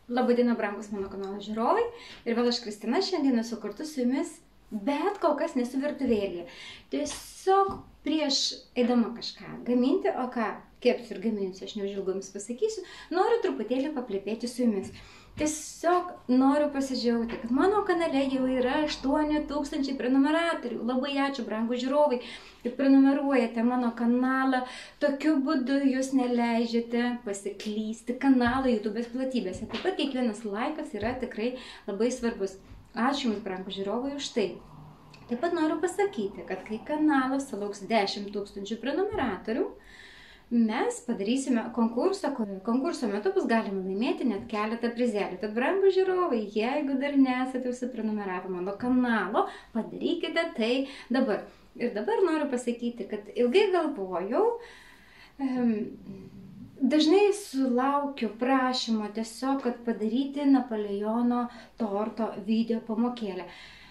Labadiena, brangus mano kanalo žiūrovai. Ir vėl aš Kristina, šiandien esu kartu su jumis, bet kol kas nesu virtuvėlėje. Tiesiog prieš eidama kažką gaminti, o ką kepsiu ir gaminsiu, aš neužilgo jums pasakysiu, noriu truputėlį paplepėti su jumis. Tiesiog noriu pasidžiaugti, kad mano kanale jau yra 8000 prenumeratorių. Labai ačiū, brangūs žiūrovai, kad prenumeruojate mano kanalą. Tokiu būdu jūs neleidžiate pasiklysti kanalo YouTube'ės platybėse. Taip pat kiekvienas laikas yra tikrai labai svarbus. Ačiū jums, brangūs žiūrovai, už tai. Taip pat noriu pasakyti, kad kai kanalas sulauks 10 000 prenumeratorių, mes padarysime konkursą. Konkurso metu bus galima laimėti net keletą prizelių. Tad, brangūs žiūrovai, jeigu dar nesate užsiprenumeravę mano kanalo, padarykite tai dabar. Ir dabar noriu pasakyti, kad ilgai galvojau, dažnai sulaukiu prašymo tiesiog, kad padaryti Napoleono torto video pamokėlę.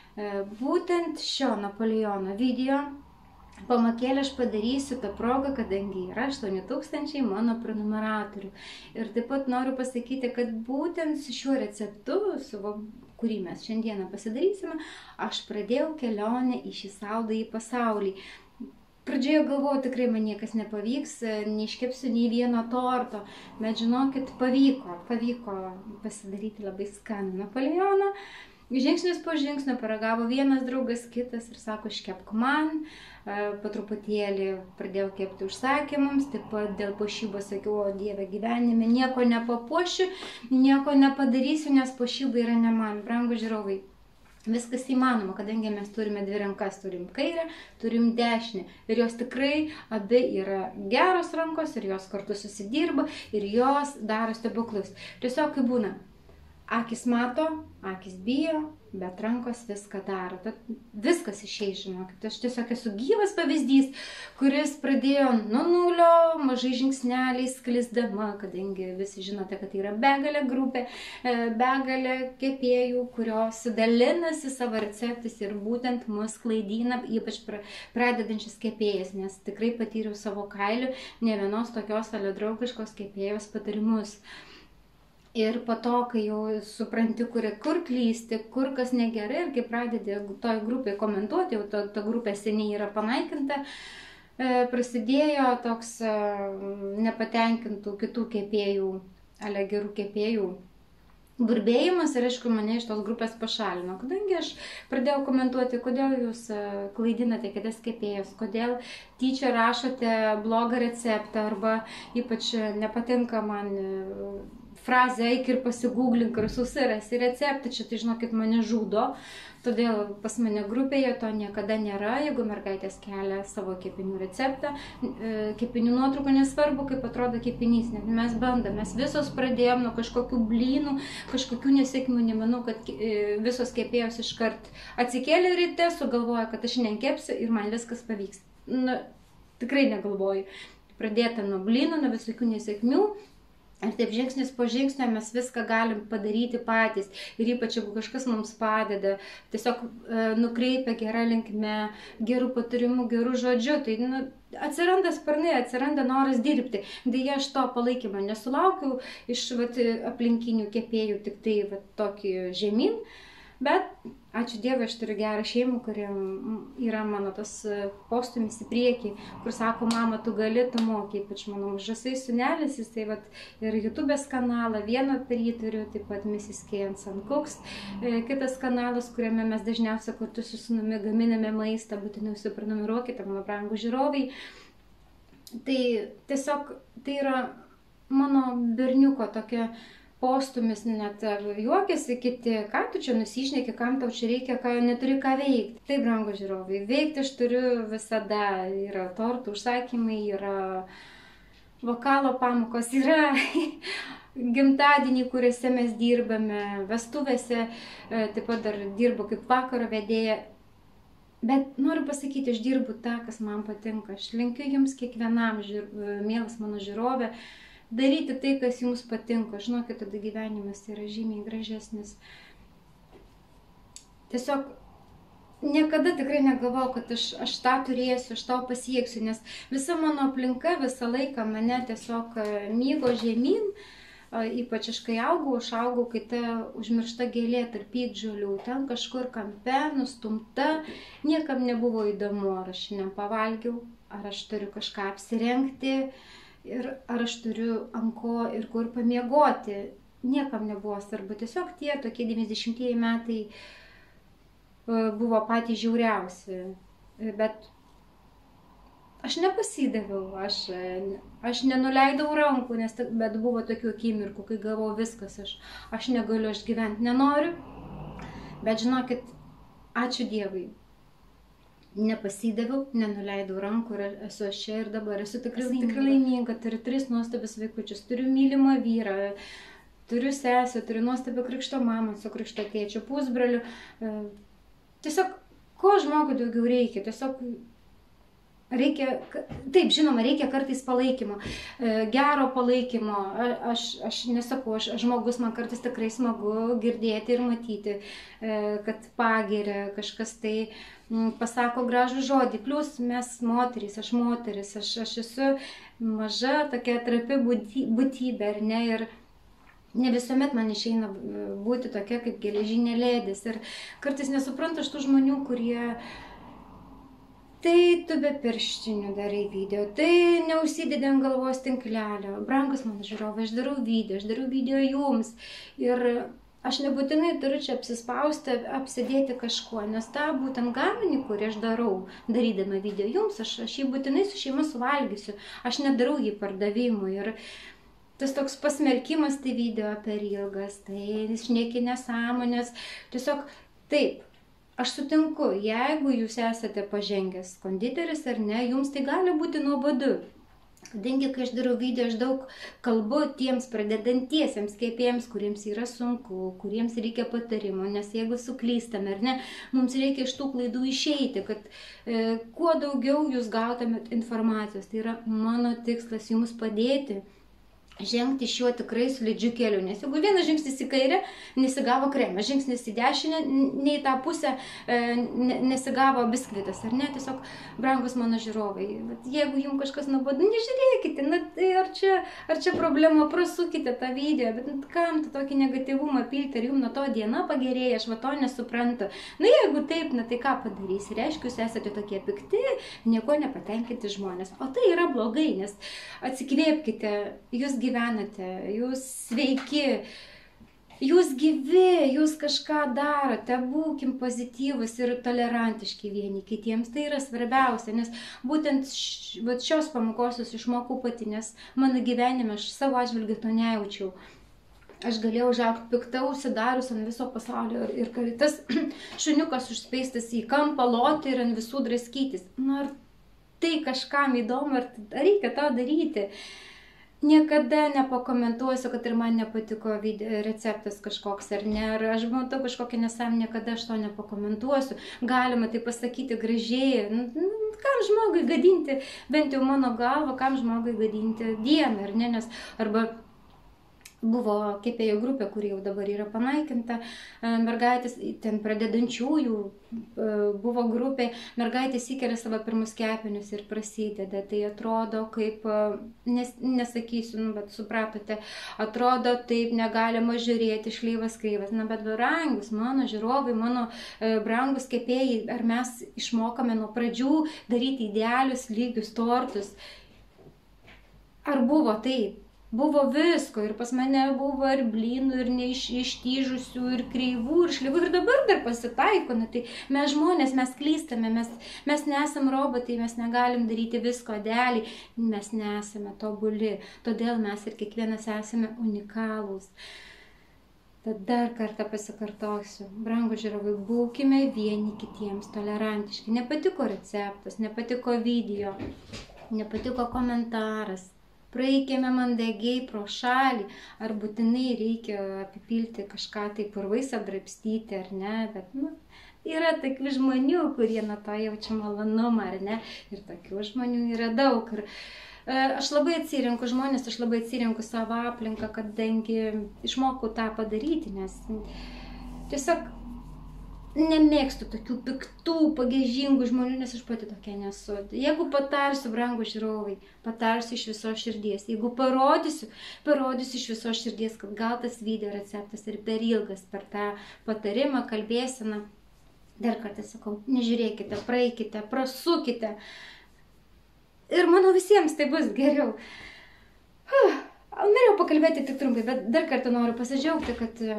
Būtent šio Napoleono video pamokėlę aš padarysiu tą progą, kadangi yra 8000 mano prenumeratorių. Ir taip pat noriu pasakyti, kad būtent su šiuo receptu, kurį mes šiandieną pasidarysime, aš pradėjau kelionę į šį saldųjį pasaulį. Pradžioje galvojau, tikrai man niekas nepavyks, neiškepsiu nei vieno torto, bet žinokit, pavyko pasidaryti labai skanų Napoleoną. Žingsnis po žingsnio paragavo vienas draugas, kitas ir sako, iškepk man. Po truputėlį pradėjau kepti užsakymams, taip pat dėl puošybos sakiau, o Dieve, gyvenime nieko nepapuošiu, nieko nepadarysiu, nes puošyba yra ne man. Brangūs žiūrovai, viskas įmanoma, kadangi mes turime dvi rankas, turim kairę, turim dešinę. Ir jos tikrai abi yra geros rankos ir jos kartu susidirba ir jos daro stebuklus. Tiesiog kaip būna. Akis mato, akis bijo, bet rankos viską daro. Tad viskas išeis, žinokit. Aš tiesiog esu gyvas pavyzdys, kuris pradėjo nuo nulio, mažai žingsneliais sklisdama, kadangi visi žinote, kad tai yra begalė grupė, begalė kepėjų, kurios dalinasi savo receptais ir būtent mus klaidina, ypač pradedančias kepėjas, nes tikrai patyriau savo kailiu ne vienos tokios draugiškos kepėjos patarimus. Ir po to, kai jau supranti, kur klysti, kur kas negerai, ir kai pradedi toj grupėje komentuoti, jau ta grupė seniai yra panaikinta, prasidėjo toks nepatenkintų kitų kepėjų, gerų kepėjų burbėjimas ir, aišku, mane iš tos grupės pašalino. Kadangi aš pradėjau komentuoti, kodėl jūs klaidinate kitas kepėjas, kodėl tyčia rašote blogą receptą, arba ypač nepatinka man frazė, eik ir pasigūglink ir susirasi receptą, čia tai žinokit mane žudo, todėl pas mane grupėje to niekada nėra. Jeigu mergaitės kelia savo kepinių receptą, kepinių nuotraukų, nesvarbu, kaip atrodo kepinys, net mes bandom, mes visos pradėjom nuo kažkokių blynų, kažkokių nesėkmių, nemanau, kad visos kepėjos iškart atsikėlė ryte, sugalvoja, kad aš nekepsiu ir man viskas pavyks. Na, tikrai negalvoju. Pradėta nuo blynų, nuo visokių nesėkmių. Ir taip žingsnis po žingsnio mes viską galim padaryti patys. Ir ypač, jeigu kažkas mums padeda, tiesiog nukreipia gerą linkme, gerų patarimų, gerų žodžių, tai atsiranda sparnai, atsiranda noras dirbti. Deja, aš to palaikymo nesulaukiau iš aplinkinių kepėjų, tik tai tokį žemyn. Bet ačiū Dievui, aš turiu gerą šeimą, kuri yra mano tas postūmis į priekį, kur sako, mama, tu gali, tu moki, ypač mano mažasai sūnelis, jis tai ir YouTube'ės kanalą, vieną per jį turiu, taip pat Mrs. Kans and Cooks, kitas kanalas, kuriame mes dažniausiai kartu su sūnumi gaminame maistą, būtinai užsiprenumeruokite, mano brangūs žiūrovai. Tai tiesiog tai yra mano berniuko tokia postūmis, net juokiasi kiti, ką tu čia nusišneki, kam tau čia reikia, neturi ką veikti. Taip, brangūs žiūrovai, veikti aš turiu visada, yra tortų užsakymai, yra vokalo pamokos, yra gimtadieniai, kuriuose mes dirbame, vestuvėse, taip pat dar dirbu kaip vakaro vedėja. Bet noriu pasakyti, aš dirbu tą, kas man patinka. Aš linkiu jums kiekvienam, mielas mano žiūrovė, daryti tai, kas jums patinka. Žinokit, tada gyvenimas yra žymiai gražesnis. Tiesiog niekada tikrai negalvojau, kad aš tą turėsiu, aš tą pasieksiu, nes visa mano aplinka visą laiką mane tiesiog mygo žemyn, ypač aš kai aš augau, kai ta užmiršta gėlė tarp piktžolių, ten kažkur kampe, nustumta, niekam nebuvo įdomu, ar aš šiandien pavalgiau, ar aš turiu kažką apsirengti, ir ar aš turiu ant ko ir kur pamiegoti. Niekam nebuvo svarbu, tiesiog tie tokie 90-ieji metai buvo patys žiauriausi, bet aš nepasidaviau, aš nenuleidau rankų, bet buvo tokių akimirkų, kai galvojau viskas, aš negaliu, aš gyventi nenoriu, bet žinokit, ačiū Dievui, nepasidaviau, nenuleidau rankų ir esu aš čia ir dabar, esu tikrai laiminga, turiu 3 nuostabius vaikučius, turiu mylimą vyrą, turiu sesę, turiu nuostabią krikšto mamą su krikšto tėčiu, pusbroliu. Tiesiog, ko žmogui daugiau reikia? Tiesiog reikia, taip, žinoma, reikia kartais palaikymo, gero palaikymo. Aš nesakau, žmogus man kartais tikrai smagu girdėti ir matyti, kad pagiria kažkas tai pasako gražų žodį. Plus mes moterys, aš moteris, aš esu maža tokia trapi būtybė, ar ne? Ir ne visuomet man išeina būti tokia kaip geležinė lėdis. Ir kartais nesuprantu aš tų žmonių, kurie tai tu be pirštinių darai video, tai neužsidedi ant galvos tinklelio. Brangus mano žiūrovai, aš darau video jums. Ir aš nebūtinai turiu čia apsispausti, apsidėti kažkuo, nes tą būtent gaminį, kurį aš darau, darydama video jums, aš jį būtinai su šeima suvalgysiu. Aš nedarau jį pardavimui. Ir tas toks pasmerkimas tai video per ilgas, tai šneki nesąmonės. Tiesiog taip, aš sutinku, jeigu jūs esate pažengęs konditeris ar ne, jums tai gali būti nuobodu. Kadangi, kai aš darau video, aš daug kalbu tiems pradedantiesiems kepėjams, kuriems yra sunku, kuriems reikia patarimų, nes jeigu suklystame ar ne, mums reikia iš tų klaidų išeiti, kad kuo daugiau jūs gautumėt informacijos. Tai yra mano tikslas jums padėti žengti šiuo tikrai slidžiu keliu, nes jeigu vienas žingsnis į kairę, nesigavo kremas, žingsnis į dešinę, nei tą pusę nesigavo biskvitas, ar ne? Tiesiog, brangus mano žiūrovai, jeigu jums kažkas nuobodu, nežiūrėkite, tai ar čia problema, prasukite tą video, bet kam tu tokį negatyvumą pilti, ar jums nuo to diena pagerėja, aš va to nesuprantu. Jeigu taip, tai ką padarysi? Reiškia, jūs esate tokie pikti, nieko nepatenkinti žmonės. O tai yra blogai, nes atsikvėpkite, jūs gyvenate, jūs sveiki, jūs gyvi, jūs kažką darote, būkim pozityvus ir tolerantiški vieni kitiems. Tai yra svarbiausia, nes būtent šios pamokos aš išmokau pati, nes mano gyvenime aš savo atžvilgiu to nejaučiau. Aš galėjau užaugti piktą, užsidarius ant viso pasaulio ir tas šuniukas užspeistas į kampą loti ir ant visų draskytis. Ar tai kažkam įdomu, ar reikia to daryti? Niekada nepakomentuosiu, kad ir man nepatiko receptas kažkoks ar ne, ar aš matau kažkokią nesąmonę, niekada aš to nepakomentuosiu. Galima tai pasakyti gražiai, kam žmogui gadinti, bent jau mano galva, kam žmogui gadinti dieną, ar ne, nes arba buvo kepėjų grupė, kuri jau dabar yra panaikinta, mergaitės, ten pradedančiųjų buvo grupė, mergaitės įkelia savo pirmus kepinius ir prasideda. Tai atrodo kaip, nesakysiu, bet supratote, atrodo taip negalima žiūrėti, šleivas kreivas. Bet brangus mano žiūrovai, mano brangus kepėjai, ar mes išmokame nuo pradžių daryti idealius lygius tortus? Ar buvo taip? Buvo visko ir pas mane buvo ir blynų, ir neištyžusių, ir kreivų, ir šleivų, ir dabar dar pasitaiko. Tai mes žmonės, mes klystame, mes nesam robotai, mes negalim daryti visko idealiai, mes nesame tobuli, todėl mes ir kiekvienas esame unikalūs. Tad dar kartą pasikartosiu, brangūs žiūrovai, būkime vieni kitiems tolerantiški. Nepatiko receptas, nepatiko video, nepatiko komentaras. Praeikėme mandagiai pro šalį, ar būtinai reikia apipilti kažką tai purvais apdrabstyti, ar ne, bet yra tokių žmonių, kurie nuo to jaučia malonumą, ar ne, ir tokių žmonių yra daug. Ir aš labai atsirenku žmonės, aš labai atsirenku savo aplinką, kadangi išmokau tą padaryti, nes tiesiog nemėgstu tokių piktų, pagėžingų žmonių, nes aš pati tokia nesu. Jeigu patarsiu, brangų žiūrovai, patarsiu iš visos širdies. Jeigu parodysiu iš visos širdies, kad gal tas video receptas ir per ilgas, per tą patarimą, kalbėseną. Dar kartą sakau, nežiūrėkite, praeikite, prasukite. Ir manau visiems tai bus geriau. Norėjau pakalbėti tik trumpai, bet dar kartą noriu pasidžiaugti, kad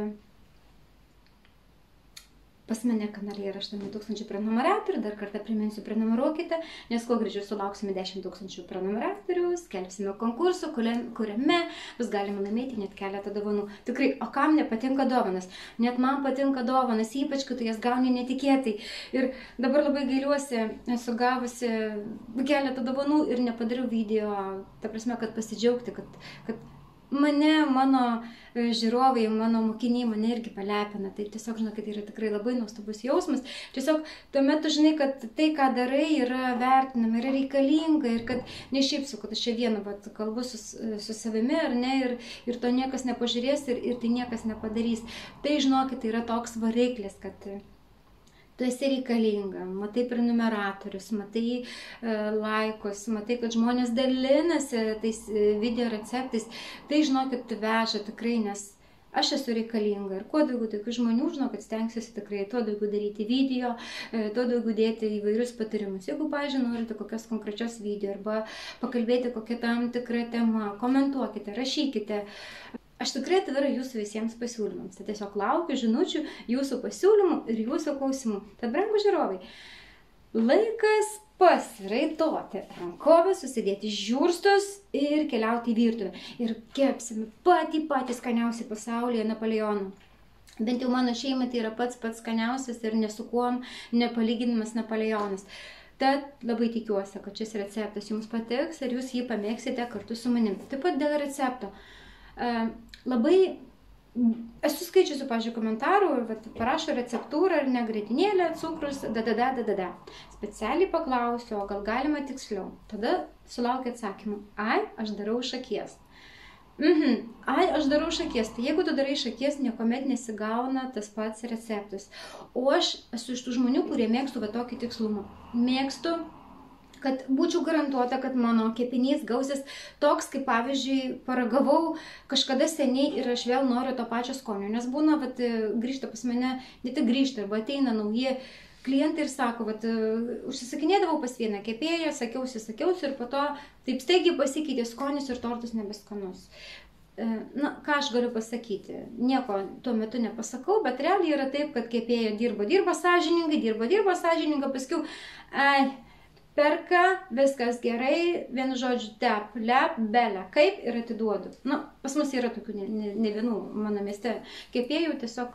pas mane kanale yra 8 000 prenumeratorių, dar kartą priminsiu, prenumeruokite, nes kuo greičiau sulauksime 10 000 prenumeratorių, skelbsime konkursą, kuriame bus galima laimėti net keletą dovanų. Tikrai, o kam nepatinka dovanas? Net man patinka dovanas, ypač, kad tu jas gauni netikėtai. Ir dabar labai gailiuosi, esu gavusi keletą dovanų ir nepadariau video, ta prasme, kad pasidžiaugti, kad mano žiūrovai, mano mokiniai mane irgi palepina. Tai tiesiog, žinokit, yra tikrai labai nuostabus jausmas. Tiesiog tuomet tu žinai, kad tai, ką darai, yra vertinama, yra reikalinga ir kad ne šiaip su, kad aš čia vieną kalbu su savimi, ar ne, ir to niekas nepažiūrės ir tai niekas nepadarys. Tai, žinokit, tai yra toks variklis, kad tu esi reikalinga, matai prenumeratorius, matai laikus, matai, kad žmonės dalinasi tais video receptais. Tai, žinokit, veža tikrai, nes aš esu reikalinga. Ir kuo daugiau tokių žmonių, žinokit, stengsiuosi tikrai tuo daugiau daryti video, tuo daugiau dėti įvairius patarimus. Jeigu, pavyzdžiui, norite kokios konkrečios video arba pakalbėti kokią tam tikrą temą, komentuokite, rašykite. Aš tikrai atvira jūsų visiems pasiūlymams. Tai tiesiog laukiu žinučių, jūsų pasiūlymų ir jūsų klausimų. Tad, brangūs žiūrovai, laikas pasiraitoti rankovės, susidėti žiūrstus ir keliauti į virtuvę. Ir kepsime patį skaniausią pasaulyje Napoleoną. Bent jau mano šeimai tai yra pats skaniausias ir nesu kuom nepalyginimas Napoleonas. Tad labai tikiuosi, kad šis receptas jums patiks ir jūs jį pamėgsite kartu su manim. Taip pat dėl recepto. Labai esu skaičiusi, pavyzdžiui, komentarų, parašo receptūrą ar ne, grietinėlė, cukrus, Specialiai paklausiu, o gal galima tiksliau. Tada sulaukia atsakymų, aš darau iš akies. Aš darau iš akies. Tai jeigu tu darai iš akies, niekuomet nesigauna tas pats receptas. O aš esu iš tų žmonių, kurie mėgstu tokį tikslumą. Mėgstu, kad būčiau garantuota, kad mano kepinys gausis toks, kaip pavyzdžiui, paragavau kažkada seniai ir aš vėl noriu to pačio skonio. Nes būna, grįžta pas mane, ne tik grįžta, arba ateina nauji klientai ir sako, užsisakinėdavau pas vieną kepėją, sakiausi ir po to taip staigiai pasikeitė skonis ir tortas nebeskanus. Na, ką aš galiu pasakyti? Nieko tuo metu nepasakau, bet realiai yra taip, kad kepėja dirba sąžiningai, paskiau, perka, viskas gerai, vienu žodžiu, tep, lep, belė, kaip ir atiduodu. Na, pas mus yra tokių ne vienų mano mieste kepėjų, tiesiog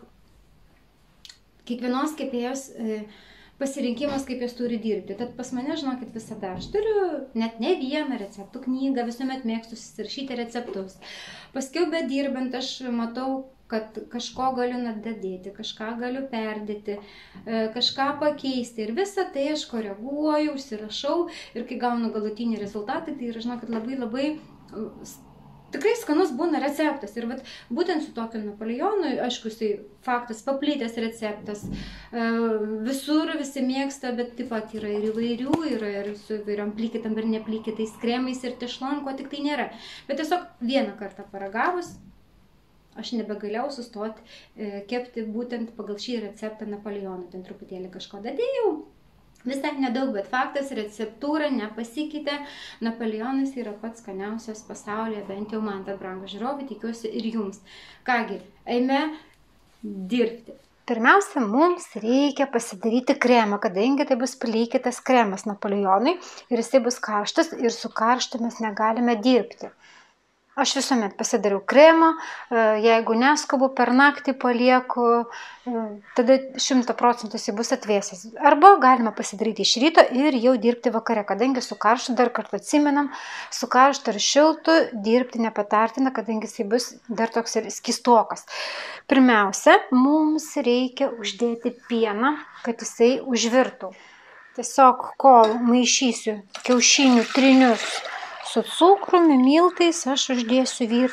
kiekvienos kepėjos pasirinkimas, kaip jos turi dirbti. Tad pas mane, žinokit, visada aš turiu net ne vieną receptų knygą, visuomet mėgstu susirašyti receptus. Paskiau bedirbant aš matau, kad kažko galiu dadėti, kažką galiu perdėti, kažką pakeisti. Ir visą tai aš koreguoju, užsirašau ir kai gaunu galutinį rezultatą, tai yra, žinokit, labai tikrai skanus būna receptas. Ir būtent su tokiu Napoleonu, aišku, jisai faktas paplitęs receptas. Visur visi mėgsta, bet taip pat yra ir įvairių, yra ir su įvairiom plykytam ir neplykytais kremais ir tešlon, ko tik tai nėra. Bet tiesiog vieną kartą paragavus, aš nebegalėjau sustoti kepti būtent pagal šį receptą Napoleoną. Ten truputėlį kažko dadėjau. Visai nedaug, bet faktas, receptūra nepasikeitė. Napoleonas yra pats skaniausias pasaulyje, bent jau man, tad, brangūs žiūrovai, tikiuosi ir jums. Kągi, eime dirbti. Pirmiausia, mums reikia pasidaryti kremą, kadangi tai bus plykytas kremas Napoleonui ir jisai bus karštas ir su karštu mes negalime dirbti. Aš visuomet pasidariau kremą, jeigu neskubu, per naktį palieku, tada 100% jis bus atvėsęs. Arba galima pasidaryti iš ryto ir jau dirbti vakare, kadangi su karštu, dar kartą atsimenam, su karštu ir šiltu dirbti nepatartina, kadangi jis bus dar toks ir skystokas. Pirmiausia, mums reikia uždėti pieną, kad jisai užvirtų. Tiesiog, kol maišysiu kiaušinių trinius su cukrumi, miltais, aš uždėsiu virti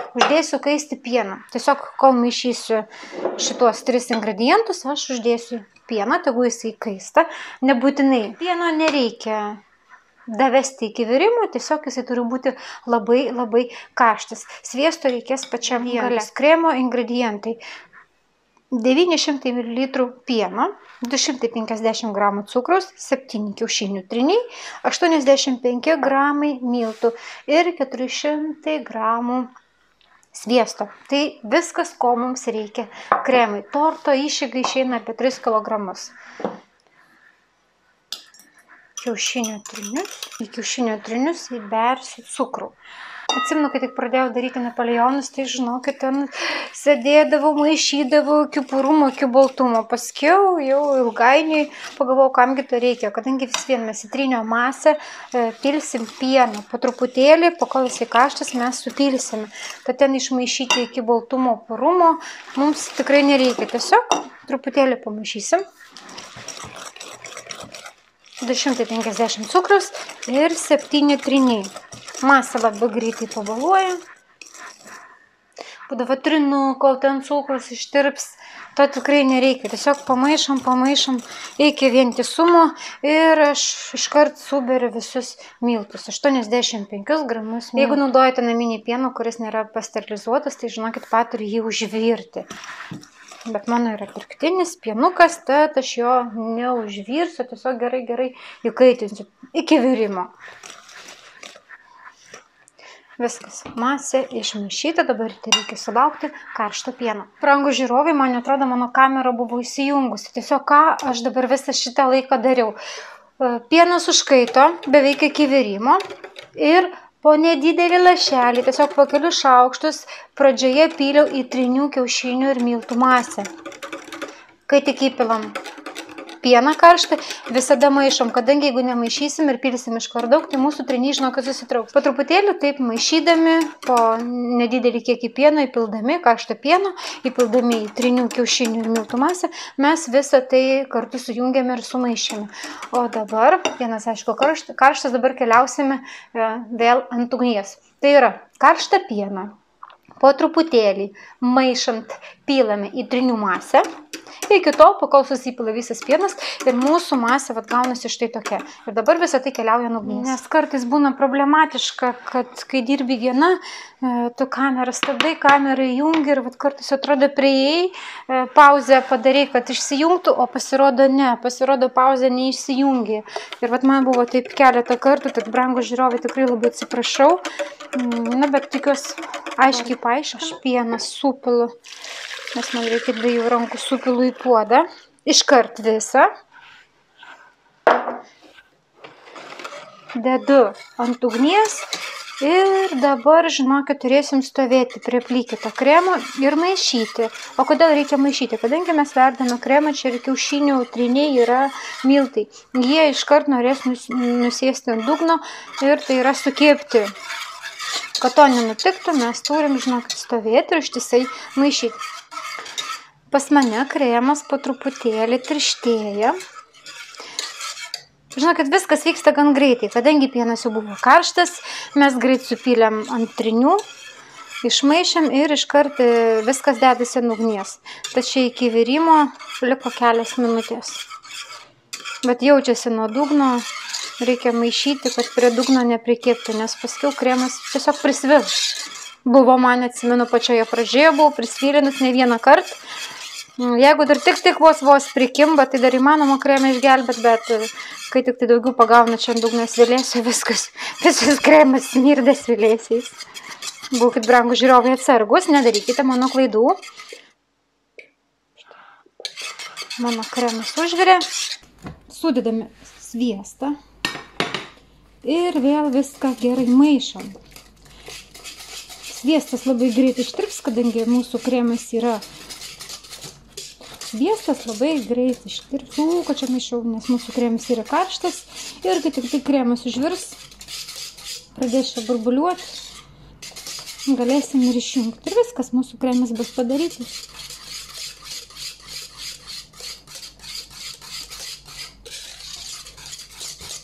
uždėsiu kaisti pieną. Tiesiog, kol maišysiu šitos 3 ingredientus, aš uždėsiu pieną, tegu jisai kaista. Nebūtinai pieno nereikia davesti iki virimo, tiesiog jisai turi būti labai, labai karštas. Sviesto reikės pačiam gale. Kremo ingredientai. 900 ml pieno, 250 g cukraus, 7 kiaušinių tryniai, 85 g miltų ir 400 g sviesto. Tai viskas, ko mums reikia kremai. Torto išeiga išeina apie 3 kg. Į kiaušinio trynius įbersiu cukrų. Atsimenu, kai tik pradėjau daryti Napoleonus, tai žinokit, ten sėdėdavau, maišydavau iki purumo, iki baltumo. Paskiau jau ilgainiui pagalvojau, kamgi to reikia, kadangi vis vien mes į trynio masę pilsim pieną. Po truputėlį, po kol jisai karštas, mes supilsime. Tad ten išmaišyti iki baltumo, purumo mums tikrai nereikia. Tiesiog truputėlį pamaišysim. 250 cukrus ir 7 tryniai. Masė labai greitai pabaluoja. Būdavo trinu, kol ten cukrus ištirps. To tikrai nereikia. Tiesiog pamaišom iki vientisumo ir aš iškart suberiu visus miltus. 85 gramus. Jeigu naudojate naminį pieną, kuris nėra pasterilizuotas, tai žinokit, paturi jį užvirti. Bet mano yra pirktinis pienukas, tad aš jo neužvirsiu, tiesiog gerai įkaitinsiu iki virimo. Viskas, masė išmaišyta, dabar reikia sulaukti karšto pieno. Brangūs žiūrovai, man atrodo, mano kamera buvo įsijungusi. Tiesiog ką aš dabar visą šitą laiką dariau. Pienas užkaito beveik iki virimo ir po nedidelį lašelį, tiesiog po kelius šaukštus, pradžioje pyliau į 3 kiaušinių ir miltų masę. Kai tik įpilam pieną karštą, visada maišom, kadangi jeigu nemaišysim ir pilsim iš kart daug, tai mūsų tryniai, žinokit, susitrauks. Po truputėlį taip maišydami, po nedidelį kiekį pieno įpildami, karštą pieno, įpildami į 3 kiaušinių ir miltų masę, mes visą tai kartu sujungiame ir sumaišėme. O dabar, pienas aišku karštas, dabar keliausime vėl ant ugnies. Tai yra karštą pieną. Po truputėlį maišant pylame į trynių masę. Iki tol, pakol susipila visas pienas ir mūsų masė gaunasi štai tokia. Ir dabar visą tai keliauja ant ugnies. Nes kartais būna problematiška, kad kai dirbi viena, tu kamerą stabdai, kamerą įjungi ir kartais atrodo prieėjai, pauzę padarai, kad išsijungtų, o pasirodo ne, pasirodo pauzę neišsijungi. Ir man buvo taip keletą kartų, tad brangūs žiūrovai, tikrai labai atsiprašau. Na, bet tikiuosi aiškiai paaiškinu. Aš pieną supilu, nes man reikia 2 rankų supilu į puodą. Iškart visą. Dedu ant ugnies ir dabar, žinokit, turėsim stovėti prie plikito kremo ir maišyti. O kodėl reikia maišyti? Kadangi mes verdame kremą, čia ir kiaušinių tryniai yra miltai. Jie iškart norės nusėsti ant dugno ir tai yra sukėpti. Kad to nenutiktų, mes turim, žinokit, stovėti ir ištisai maišyti. Pas mane kremas po truputėlį tirštėja. Žinokit, viskas vyksta gan greitai, kadangi pienas jau buvo karštas, mes greit supylėm ant trynių, išmaišėm ir iškart viskas dedasi ant ugnies. Tačiau iki virimo liko kelias minutės. Bet jaučiasi nuo dugno, reikia maišyti, kad prie dugno neprikėptų, nes paskiau kremas tiesiog prisvils. Buvo, man atsimenu, pačioje pradžioje buvau prisvylinus ne vieną kartą. Jeigu dar tik vos prikimba, tai dar įmanoma kremą išgelbėti, bet kai tik tai daugiau pagauna čia ant dugno svilėsiu, visas kremas smirdė svilėsiais. Būkit, brangūs žiūrovai, atsargus, nedarykite mano klaidų. Mano kremas užvirė. Sudedame sviestą ir vėl viską gerai maišom. Sviestas labai greit ištirps, kadangi mūsų kremas yra sviestas, labai greit ištirps. Kad čia maišau, nes mūsų kremas yra karštas. Ir kai tik tai kremas užvirs, pradės čia burbuliuoti, galėsim ir išjungti. Ir viskas, mūsų kremas bus padarytas.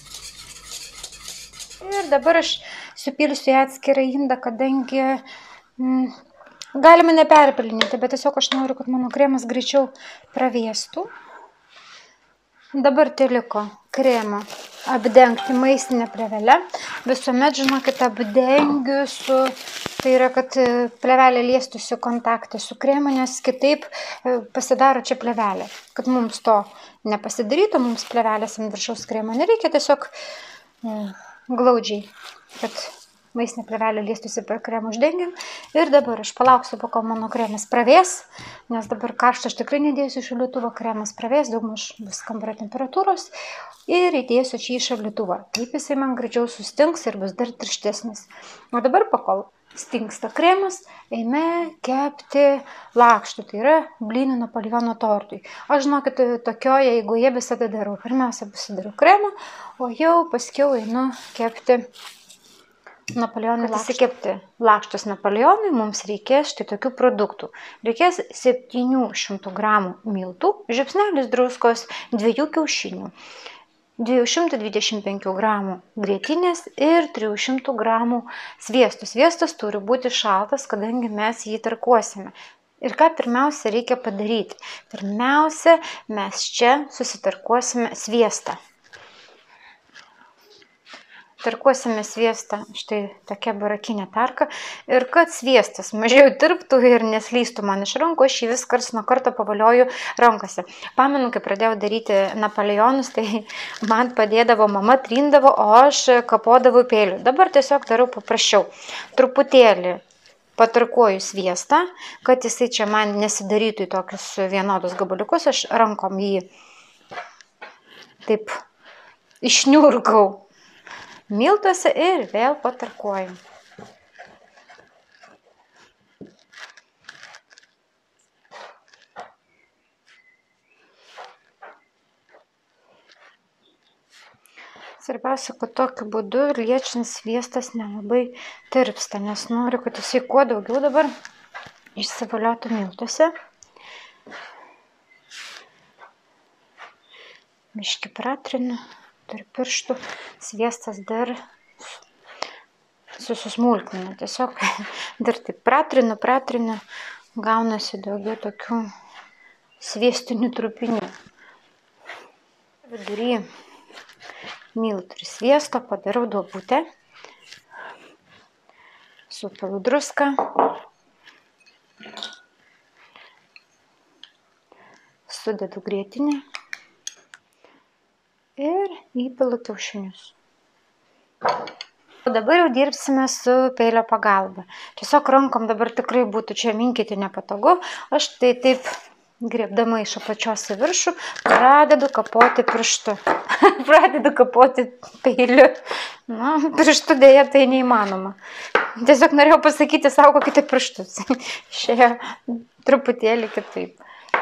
Ir dabar aš supilsiu į atskirą indą, kadangi Galima neperpilinėti, bet tiesiog aš noriu, kad mano kremas greičiau pravėstų. Dabar tai liko kremą apdengti maistinę plėvelę. Visuomet, žinokit, apdengiu su, tai yra, kad plėvelė liestųsi kontaktą su kremu, nes kitaip pasidaro čia plėvelė. Kad mums to nepasidarytų, mums plėvelės ant viršaus kremo nereikia, tiesiog glaudžiai, kad maistinė plėvelė liestųsi per kremą uždengiam. Ir dabar aš palauksiu, kol mano kremas pravės, nes dabar karštą aš tikrai nedėsiu į šaldytuvą, kremas pravės, daugmaž bus kambario temperatūros ir įdėsiu čia į šaldytuvą. Taip jisai man greičiau sustings ir bus dar tirštesnis. O dabar, pakol stingsta kremas, eime kepti lakštų, tai yra blynų Napoleono tortui. Aš, žinokit, tokioje eigoje visada darau. Pirmiausia, pasidarau kremą, o jau paskiau einu kepti Napoleonui. Kad įsikepti lakštus Napoleonui, mums reikės štai tokių produktų. Reikės 700 gramų miltų, žiupsnelis druskos, 2 kiaušinių, 225 gramų grietinės ir 300 gramų sviesto. Sviestas turi būti šaltas, kadangi mes jį tarkuosime. Ir ką pirmiausia reikia padaryti? Pirmiausia, mes čia susitarkuosime sviestą. Tarkuosime sviestą, štai tokia barakinė tarka. Ir kad sviestas mažiau tirptų ir neslystų man iš rankų, aš jį vis karts nuo karto pavalioju rankose. Pamenu, kai pradėjau daryti Napoleonus, tai man padėdavo mama, trindavo, o aš kapodavau peiliu. Dabar tiesiog darau paprasčiau. Truputėlį patarkuoju sviestą, kad jisai čia man nesidarytų į tokius vienodus gabaliukus. Aš rankom jį taip išniurkau miltuose ir vėl patarkuoju. Svarbiausia, kad tokiu būdu liečiant sviestas nelabai tirpsta, nes noriu, kad jisai kuo daugiau dabar išsivaliotų miltuose. Biškį pratrinu. Tarp pirštų sviestas dar susmulkina. Tiesiog dar taip pratrinu, gaunasi daugiau tokių sviestinių trupinių. Vidury miltų ir sviesto padarau duobutę, supilu druską, sudedu grietinę ir įpilu kiaušinius. O dabar jau dirbsime su peilio pagalba. Tiesiog rankom dabar tikrai būtų čia minkyti nepatogu. Aš tai taip griebdama iš apačios į viršų pradedu kapoti pirštu. Pradedu kapoti peiliu. Na, pirštu dėja tai neįmanoma. Tiesiog norėjau pasakyti, saugokite pirštus. Išėjo truputėlį kitaip.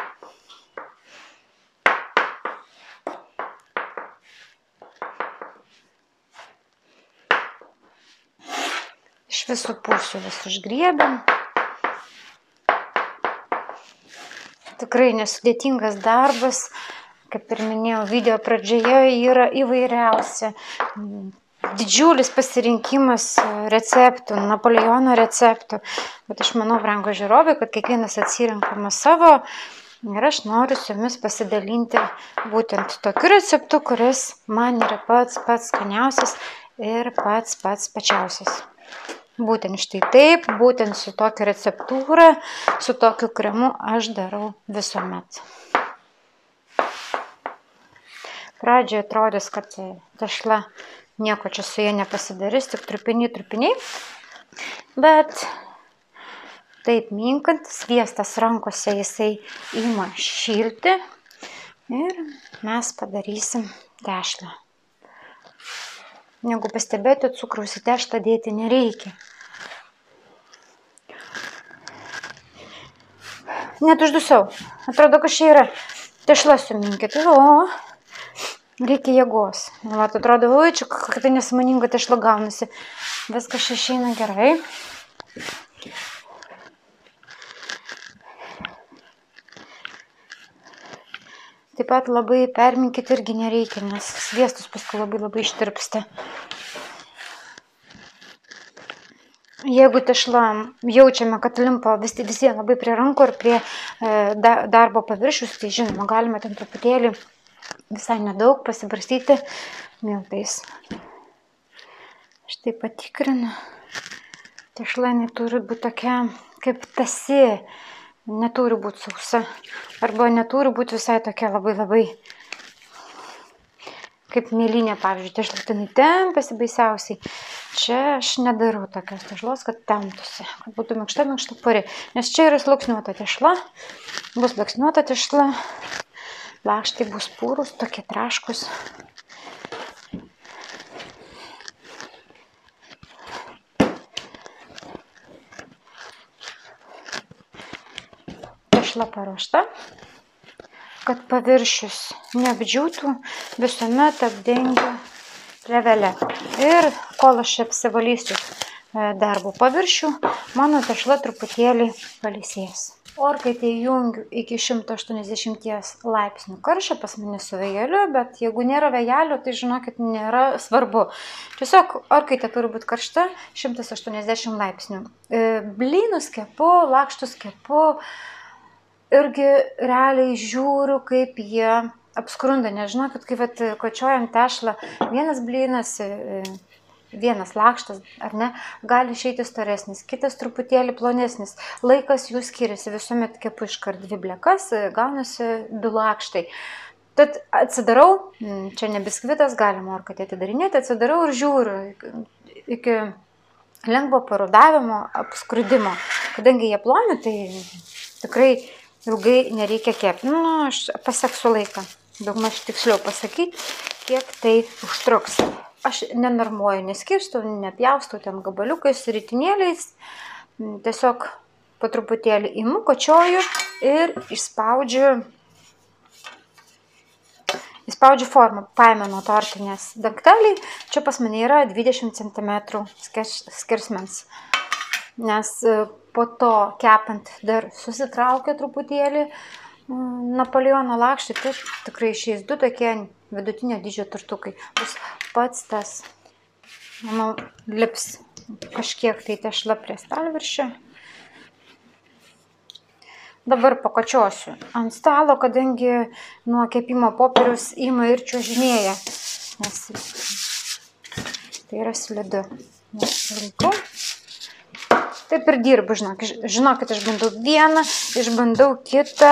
Iš visų pusių vis užgriebiam. Tikrai nesudėtingas darbas. Kaip ir minėjau, video pradžioje yra įvairiausi. Didžiulis pasirinkimas receptų, Napoleono receptų. Bet aš manau, brangūs žiūrovai, kad kiekvienas atsirenkama savo. Ir aš noriu su jumis pasidalinti būtent tokiu receptu, kuris man yra pats skaniausias ir pats pačiausias. Būtent štai taip, būtent su tokia receptūra, su tokiu kremu aš darau visuomet. Pradžioje atrodys, kad tešla nieko čia su jie nepasidarys, tik trupiniai. Bet taip minkant, sviestas rankose jisai ima šilti ir mes padarysim tešlą. Jeigu pastebėjote, cukraus į tešlą dėti nereikia. Net uždusau. Atrodo, kad čia yra tešla suminkyti. O, reikia jėgos. Vat, atrodo, oi, čia kokia nesąmoninga tešla gaunasi. Viskas čia išeina gerai. Taip pat labai perminkyti irgi nereikia, nes sviestus paskui labai ištirpsta. Jeigu tešla jaučiame, kad limpa vis vien labai prie rankų ir prie darbo paviršius, tai žinoma, galima ten truputėlį visai nedaug pasibarstyti miltais. Štai patikrinu. Tešla neturi būti tokia kaip tasi, neturi būti sausa. Arba neturi būti visai tokia labai kaip mėlynė, pavyzdžiui, tešla tenai tempėsi baisiausiai. Čia aš nedarau tokios tešlos, kad temptųsi, kad būtų minkšta pari. Nes čia yra sluoksniuota tešla, bus sluoksniuota tešla, lakštai bus pūrus, tokie traškus. Tešla paruošta. Kad paviršius neapdžiūtų, visuomet apdengiu plėvele. Ir kol aš apsivalysiu darbo paviršių, mano tešla truputėlį pailsės. Orkaitę įjungiu iki 180 laipsnių karščio, pas mane su vėjeliu, bet jeigu nėra vėjelio, tai žinokit, nėra svarbu. Tiesiog orkaitė turi būti karšta 180 laipsnių. Blynus kepu, lakštus kepu. Irgi realiai žiūriu, kaip jie apskrunda. Nežinokit, kaip kočiojant tešlą, vienas blynas, vienas lakštas, ar ne, gali išeiti storesnis, kitas truputėlį plonesnis. Laikas jų skiriasi, visuomet kepu iškart 2 blekas, gaunasi 2 lakštai. Tad atsidarau, čia ne biskvitas, galima orkaitę atidarinėti, atsidarau ir žiūriu iki lengvo parudavimo, apskrudimo. Kadangi jie ploni, tai tikrai ilgai nereikia kepti. Aš paseksiu laiką. Daugmaž tiksliau pasakyti, kiek tai užtruks. Aš nenormuoju, neskirstau, nepjaustau ten gabaliukais, ritinėliais. Tiesiog po truputėlį imu, kočioju ir išspaudžiu formą. Paėmė nuo tortinės dangtelį. Čia pas mane yra 20 cm skersmens. Nes po to kepant dar susitraukia truputėlį Napoleono lakštai, tai tikrai išeis 2 tokie vidutinio dydžio tortukai. Bus pats tas, manau, lips kažkiek tai tešla prie stalviršio. Dabar pakočiosiu ant stalo, kadangi nuo kepimo popieriaus ima ir čiuožinėja, nes tai yra slidu. Laikau. Taip ir dirbu, žinokit, išbandau vieną, išbandau kitą.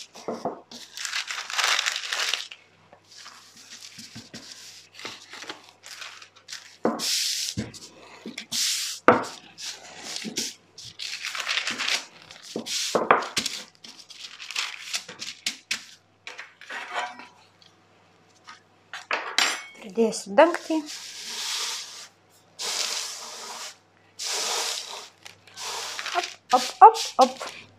Pridėsiu dangtį. Op.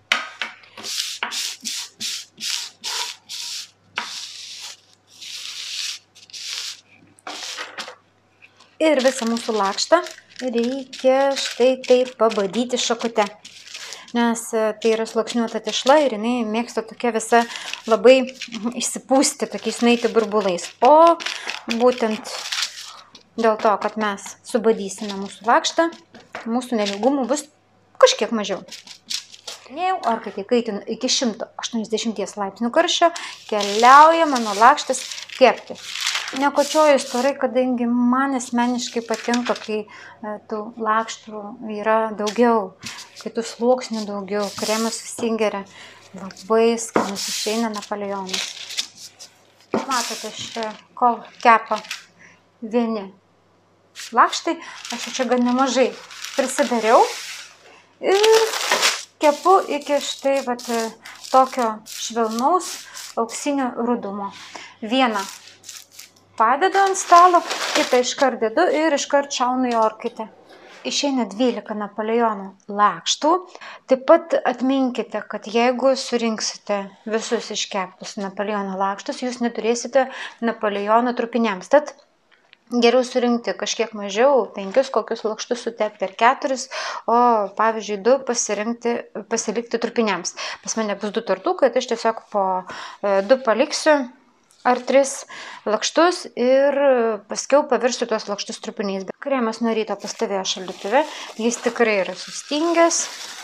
Ir visą mūsų lakštą reikia štai taip pabadyti šakute. Nes tai yra sluoksniuota tešla ir jinai mėgsta tokia visa labai išsipūsti, tokiais naiti burbulais. O būtent dėl to, kad mes subadysime mūsų lakštą, mūsų nelygumų bus kažkiek mažiau. Orkaitę kaitinu iki 180 laipsnių karščio, keliauja mano lakštas kepti. Nekočioju storai, kadangi man asmeniškai patinka, kai tų lakštų yra daugiau, kai tų sluoksnių daugiau, kremas susigeria, labai skanus išeina Napoleonas. Matote, kol kepa vieni lakštai, aš čia gan nemažai prisidariau ir kepu iki štai tokio švelnaus auksinio rudumo. Vieną padedu ant stalo, kitą iškart dedu ir iškart šaunu į orkaitę. Išeina 12 Napoleono lakštų. Taip pat atminkite, kad jeigu surinksite visus iškeptus Napoleono lakštus, jūs neturėsite Napoleono trupiniams. Tad geriau surinkti kažkiek mažiau, 5 kokius lakštus sutepti ar 4, o pavyzdžiui 2 pasilikti trupiniams. Pas mane bus 2 tortukai, tai aš tiesiog po 2 paliksiu ar 3 lakštus ir paskiau pavirsiu tuos lakštus trupiniais. Kremas nuo ryto pastovėjo šaldytuve, jis tikrai yra sustingęs.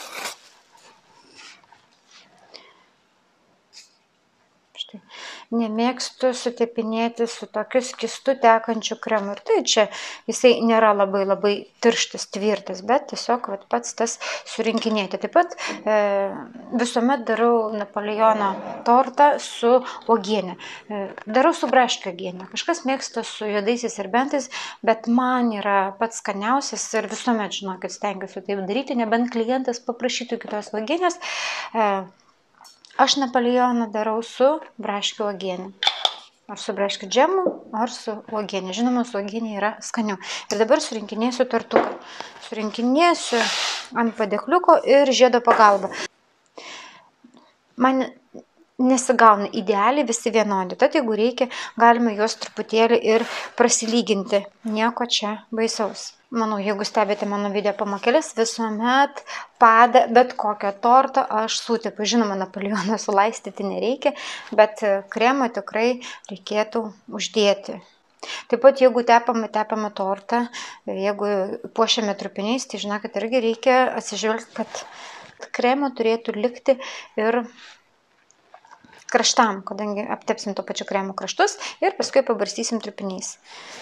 Štai. Nemėgstu sutepinėti su tokiu skystu tekančiu kremu. Ir tai čia jisai nėra labai tirštas, tvirtas, bet tiesiog pats tas surinkinėti. Taip pat visuomet darau Napoleono tortą su uogiene. Darau su braškių uogiene. Kažkas mėgsta su juodaisiais serbentais, bet man yra pats skaniausias ir visuomet, žinokit, stengiuosi taip daryti, nebent klientas paprašytų kitos uogienės. Aš Napoleoną darau su braškių uogiene. Ar su braškių džemu, ar su uogiene. Žinoma, su uogiene yra skaniau. Ir dabar surinkinėsiu tortuką. Surinkinėsiu ant padėkliuko ir žiedo pagalba. Man nesigauna idealiai visi vienodi. Tad jeigu reikia, galima juos truputėlį ir prasilyginti. Nieko čia baisaus. Manau, jeigu stebite mano video pamokėlės, visuomet padą, bet kokią tortą aš sutepu. Žinoma, Napoleoną sulaistyti nereikia, bet kremą tikrai reikėtų uždėti. Taip pat, jeigu tepame tortą, jeigu puošiame trupiniais, tai žinokit, irgi reikia atsižvelgti, kad kremo turėtų likti ir kraštam, kadangi aptepsim to pačiu kremo kraštus ir paskui pabarstysim trupiniais.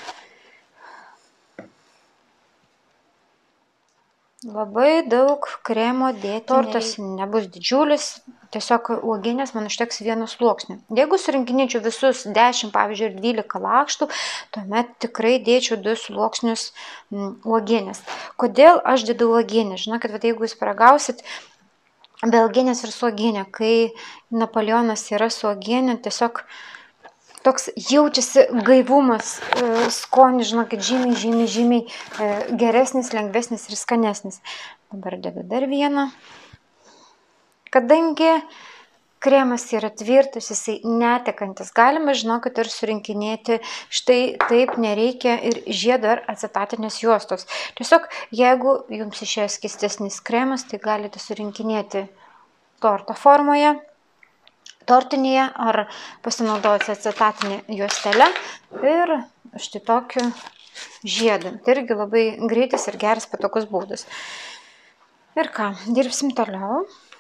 Labai daug kremo dėti. Tortas nebus didžiulis, tiesiog uogienės man užteks vieno sluoksnio. Jeigu surinkinėčiau visus 10, pavyzdžiui, ir 12 lakštų, tuomet tikrai dėčiau 2 sluoksnius uogienės. Kodėl aš dedu uogienę? Žinokit, jeigu jūs paragausit be uogienės ir su uogienė, kai Napoleonas yra su uogienė, tiesiog toks jaučiasi gaivumas, skonis, žinokit, žymiai geresnis, lengvesnis ir skanesnis. Dabar dedu dar vieną. Kadangi kremas yra tvirtas, jisai netekantis, galima, žinokit, ir surinkinėti. Štai taip nereikia ir žiedo ar acetatinės juostos. Tiesiog, jeigu jums išėjo skystesnis kremas, tai galite surinkinėti torto formoje, tortinėje, ar pasinaudoti acetatinę juostelę ir štai tokiu žiedu. Tai irgi labai greitas ir geras patogus būdas. Ir ką, dirbsim toliau.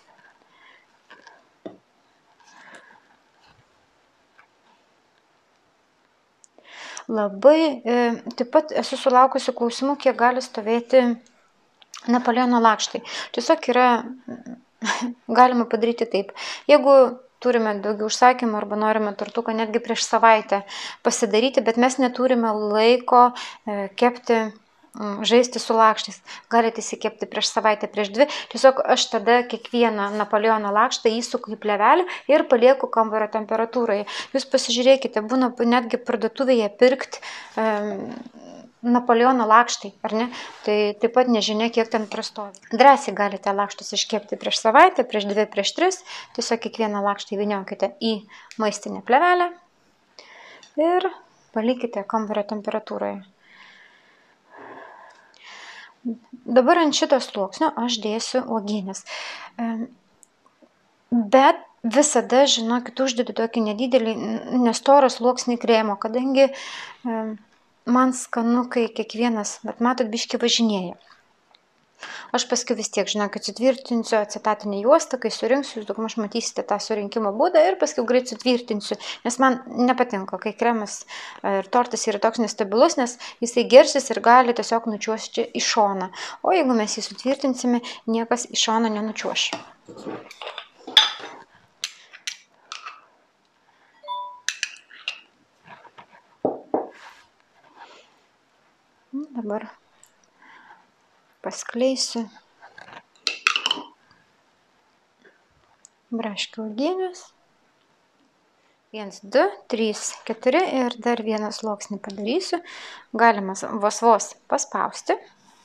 Labai, taip pat esu sulaukusi klausimų, kiek gali stovėti Napoleono lakštai. Tiesiog yra, galima padaryti taip. Jeigu turime daugiau užsakymų arba norime tortuką netgi prieš savaitę pasidaryti, bet mes neturime laiko kepti, žaisti su lakštais. Galite įsikepti prieš savaitę, prieš 2. Tiesiog aš tada kiekvieną Napoleono lakštą įsuku į plėvelę ir palieku kambario temperatūroje. Jūs pasižiūrėkite, būna netgi parduotuvėje pirkti Napoleono lakštai, ar ne? Tai taip pat nežinia, kiek ten prastovi. Drąsiai galite lakštus iškepti prieš savaitę, prieš 2, prieš 3. Tiesiog kiekvieną lakštą įvyniokite į maistinę plėvelę ir palikite kambario temperatūroje. Dabar ant šito sluoksnio aš dėsiu uogienės. Bet visada, žinokit, uždedu tokį nedidelį, nestorą sluoksnį kremo, kadangi man skanu, kai kiekvienas, bet matot, biškį važinėja. Aš paskui vis tiek, žinokit, sutvirtinsiu acetatinę juostą, kai surinksiu, jūs daugmaž matysite tą surinkimo būdą ir paskui greit sutvirtinsiu, nes man nepatinka, kai kremas ir tortas yra toks nestabilus, nes jisai gersis ir gali tiesiog nučiuošti į šoną. O jeigu mes jį sutvirtinsime, niekas į šoną nenučiuoš. Dabar paskleisiu braškių uogienės. 1, 2, 3, 4 ir dar vieną sluoksnį padarysiu. Galima vos paspausti.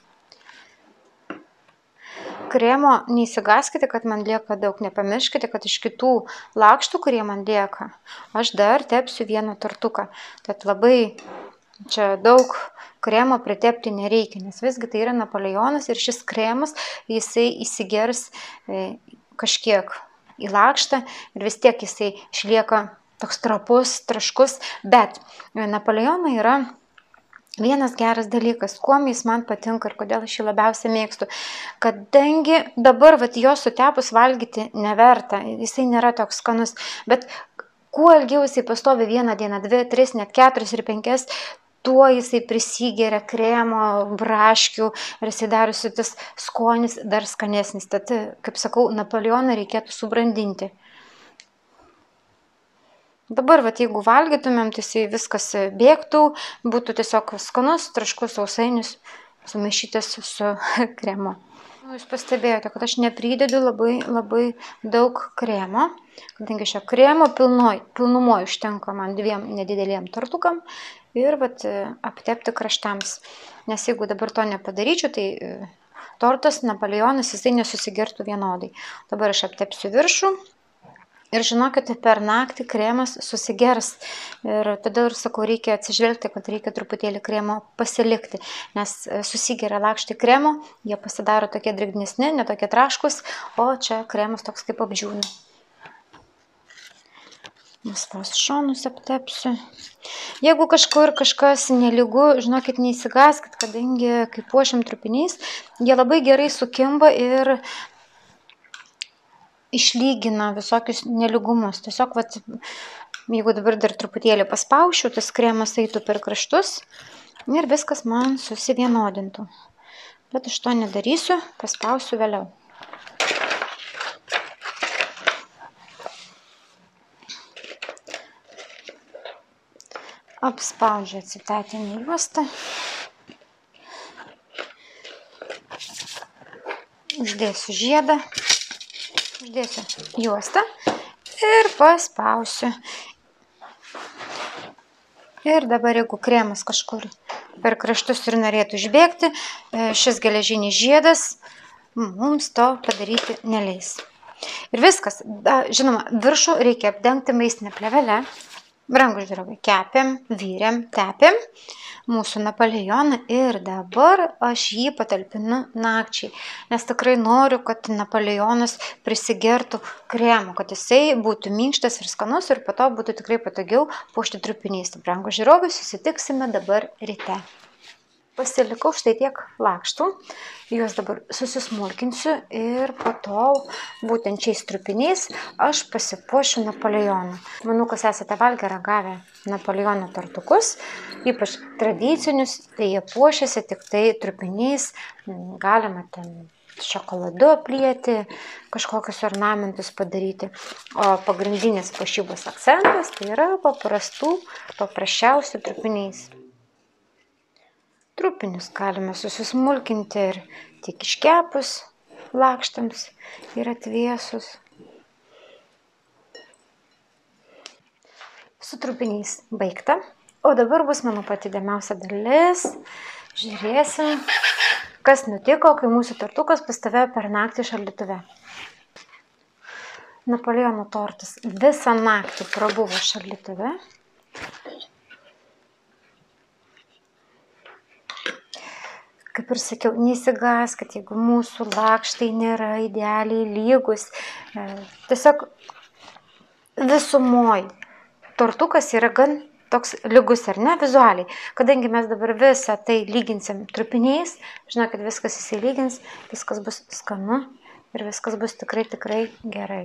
Kremo neįsigaskite, kad man lieka daug. Nepamirškite, kad iš kitų lakštų, kurie man lieka, aš dar tepsiu vieną tortuką. Tad labai čia daug kremo pritepti nereikia, nes visgi tai yra Napoleonas ir šis kremas, jisai įsigers kažkiek į lakštą ir vis tiek jisai išlieka toks trapus, traškus, bet Napoleonai yra vienas geras dalykas, kuom jis man patinka ir kodėl aš jį labiausiai mėgstu. Kadangi dabar jo sutepus valgyti neverta, jisai nėra toks skanus, bet kuo ilgiau jisai pastovi 1 dieną, 2, 3, net 4 ir 5, tuo jisai prisigeria kremo, braškių ir jisai darosi tas skonis dar skanesnis. Tad, kaip sakau, Napoleoną reikėtų subrandinti. Dabar, jeigu valgytumėm, tai jisai viskas bėgtų, būtų tiesiog skanus, traškus sausainis, sumaišytas su kremu. Jūs pastebėjote, kad aš nepridedu labai daug kremo, kadangi šio kremo pilnumoje užtenka man 2 nedideliem tortukam ir aptepti kraštams. Nes jeigu dabar to nepadaryčiau, tai tortas Napoleonas jisai nesusigertų vienodai. Dabar aš aptepsiu viršų. Ir žinokite, per naktį kremas susigers. Ir todėl ir sakau, reikia atsižvelgti, kad reikia truputėlį kremo pasilikti. Nes susigeria lakštai kremo, jie pasidaro tokie drėgnesni, netokie traškus, o čia kremas toks kaip apdžiūna. Maskvos šonus aptepsiu. Jeigu kažkur kažkas nelygu, žinokit, neįsigaskit, kadangi kai puošiam trupiniais, jie labai gerai sukimba ir išlygina visokius nelygumus. Tiesiog, jeigu dabar dar truputėlį paspaušiu, tas kremas eitų per kraštus ir viskas man susivienodintų. Bet aš to nedarysiu, paspausiu vėliau. Apspaudžiu acetatinę juostą. Uždėsiu žiedą. Uždėsiu juostą ir paspausiu. Ir dabar, jeigu kremas kažkur per kraštus ir norėtų išbėgti, šis geležinis žiedas mums to padaryti neleis. Ir viskas. Žinoma, viršų reikia apdengti maistinę plėvelę. Brangūs žiūrovai, kepėm, vyrėm, tepėm mūsų Napoleoną ir dabar aš jį patalpinu nakčiai, nes tikrai noriu, kad Napoleonas prisigertų kremo, kad jisai būtų minkštas ir skanus ir po to būtų tikrai patogiau puošti trupiniais. Brangūs žiūrovai, susitiksime dabar ryte. Pasilikau štai tiek lakštų, juos dabar susismulkinsiu ir po to būtent šiais trupiniais aš pasipuošiu Napoleoną. Manau, kas esate valgę ragavę Napoleono tortukus, ypač tradicinius, tai jie puošiasi tik tai trupiniais, galima ten šokoladu aplieti, kažkokius ornamentus padaryti. O pagrindinis puošybos akcentas tai yra paprasčiausių trupiniais. Trupinius galime susismulkinti ir tik iškepus lakštams ir atvėsus. Su trupiniais baigta. O dabar bus mano pati įdomiausia dalis. Žiūrėsim, kas nutiko, kai mūsų tortukas pastovėjo per naktį šaldytuve. Napoleono tortas visą naktį prabuvo šaldytuve. Kaip ir sakiau, neįsigaskit, jeigu mūsų lakštai nėra idealiai lygus. Tiesiog visumoj tortukas yra gan toks lygus, ar ne, vizualiai. Kadangi mes dabar visą tai lyginsim trupiniais, žinokit, viskas įsilygins, viskas bus skanu ir viskas bus tikrai gerai.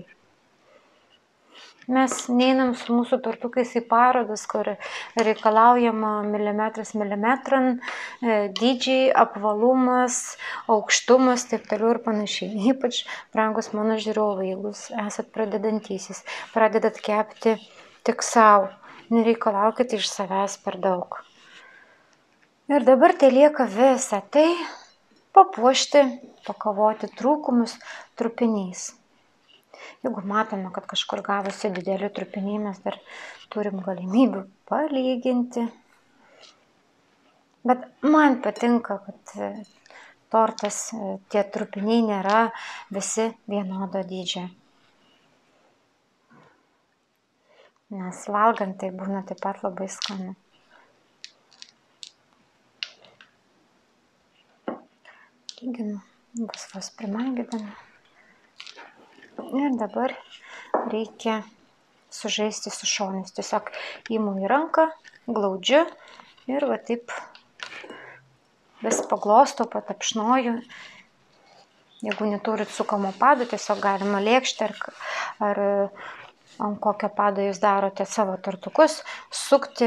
Mes neinam su mūsų tortukais į parodas, kur reikalaujama milimetras milimetran, dydžiai, apvalumas, aukštumas, taip toliau ir panašiai. Ypač, brangus mano žiūrovai, jeigu esat pradedantysis, pradedat kepti tik savo, nereikalaukite iš savęs per daug. Ir dabar tai lieka visą tai papuošti, pakavoti trūkumus trupiniais. Jeigu matome, kad kažkur gavosi dideli trupiniai, mes dar turim galimybių palyginti. Bet man patinka, kad tortas, tie trupiniai nėra visi vienodo dydžio. Nes valgant tai būna taip pat labai skanu. Lyginu, vos primaigydami. Ir dabar reikia sužaisti su šonais. Tiesiog įimu į ranką, glaudžiu ir va taip vis paglostau, patapšnoju. Jeigu neturit sukamo pado, tiesiog galima lėkštę ar ant kokio pado jūs darote savo tortukus, sukti,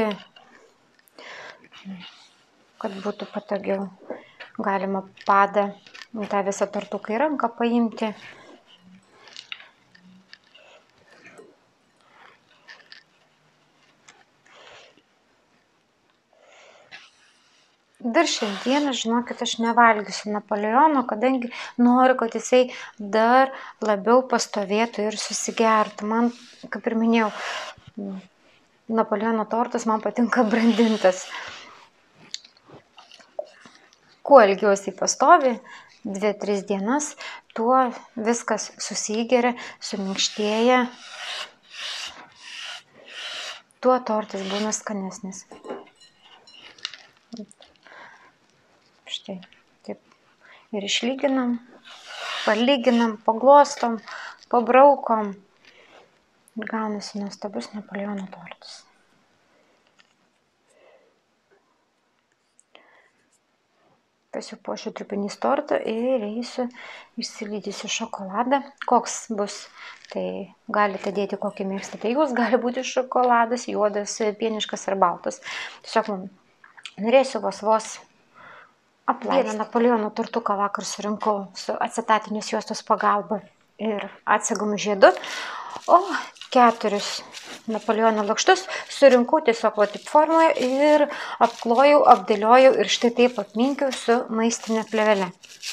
kad būtų patogiau. Galima padą, tą visą tortuką į ranką paimti. Dar šiandieną, žinokit, aš nevalgysiu Napoleono, kadangi noriu, kad jisai dar labiau pastovėtų ir susigertų. Man, kaip ir minėjau, Napoleono tortas man patinka brandintas. Kuo ilgiau jisai pastovi, 2-3 dienas, tuo viskas susigeria, suminkštėja, tuo tortas būna skanesnis. Štai, taip ir išlyginam, palyginam, paglostom, pabraukom ir gaunasi nuostabus Napoleono tortas. Pasipuošiu trupinys tortą ir eisiu, išsilydysiu šokoladą. Koks bus, tai galite dėti kokį mėgstate jūs, gali būti šokoladas, juodas, pieniškas ar baltas. Tiesiog norėsiu vos aplaisti. Vieną Napoleono tortuką vakar surinkau su acetatinės juostos pagalba ir atsegamu žiedu, o 4 Napoleono lakštus surinkau tiesiog va taip formoje ir apklojau, apdėliojau ir štai taip apminkiau su maistinė plėvele.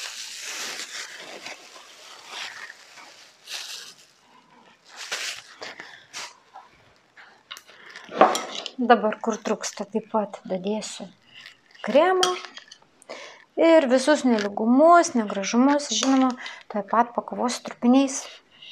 Dabar, kur trūksta, taip pat dadėsiu kremo ir visus nelygumus, negražumus, žinoma, taip pat pakavosiu trupiniais.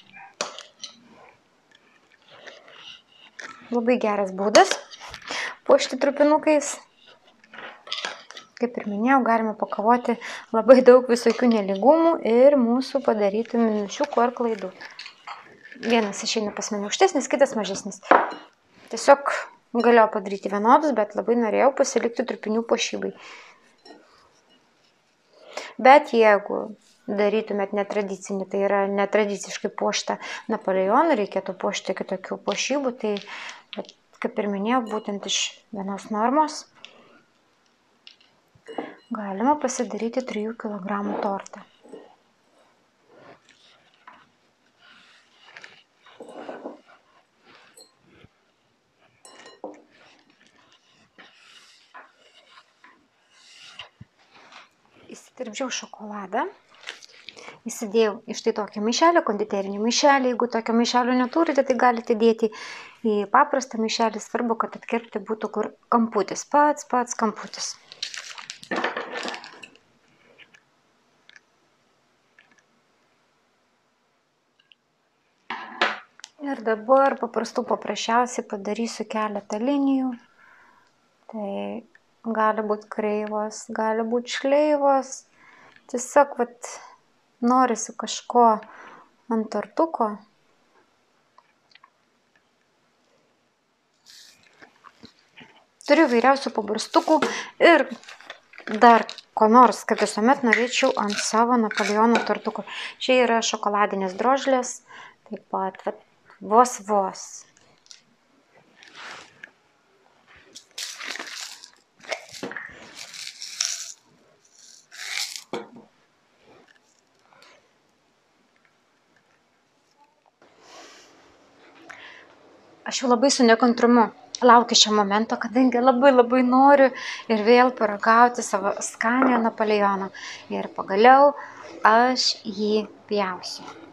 Labai geras būdas puošti trupinukais. Kaip ir minėjau, galime pakavoti labai daug visokių nelygumų ir mūsų padarytų minučiukų ar klaidų. Vienas išeina pas mane aukštesnis, kitas mažesnis. Tiesiog galėjau padaryti vienodus, bet labai norėjau pasilikti trupinių puošybai. Bet jeigu darytumėt netradicinį, tai yra netradiciškai puoštą Napoleoną, reikėtų puošti kitokių puošybų, tai, kaip ir minėjau, būtent iš vienos normos galima pasidaryti 3 kg tortą. Įsitirpdžiau šokoladą. Įsidėjau iš tai tokį maišelį, konditerinį maišelį. Jeigu tokio maišelio neturite, tai galite dėti į paprastą maišelį. Svarbu, kad atkirpti būtų kur kamputis, pats kamputis. Ir dabar paprasčiausiai padarysiu keletą linijų. Tai gali būti kreivos, gali būti šleivos. Tiesiog, norisi kažko ant tortuko. Turiu vairiausių pabarstukų ir dar ko nors, kaip visuomet, norėčiau ant savo Napoleono tortuko. Čia yra šokoladinės drožlės, taip pat vos. Aš jau labai su nekantrumu laukiu šio momento, kadangi labai noriu ir vėl paragauti savo skanio Napoleono. Ir pagaliau aš jį pjausiu.